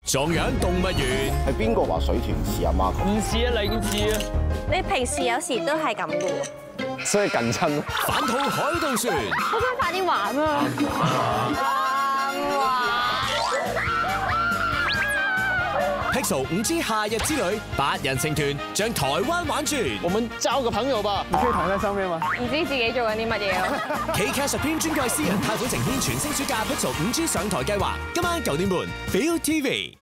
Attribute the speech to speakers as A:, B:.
A: 撞樣動物園
B: 係邊個話水豚似阿媽咁？
C: 唔似啊，你似啊！
D: 你平時有時都係咁嘅喎。
B: 所以近親咯。
A: 反肚海盜船，
D: 好想快啲玩啊！
A: Pixel 5G 夏日之旅，8人成團將台灣玩轉。
B: 我們交個朋友吧。你可以躺在上面嗎？
D: 唔知自己做緊啲乜嘢咯。
A: KCast 篇專櫃私人貸款情牽全星暑假 Pixel 5G 上台計劃，今晚9點半 Feel TV。